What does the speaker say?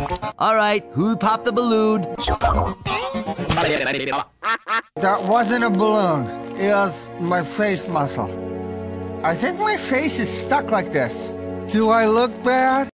All right, who popped the balloon? That wasn't a balloon. It was my face muscle. I think my face is stuck like this. Do I look bad?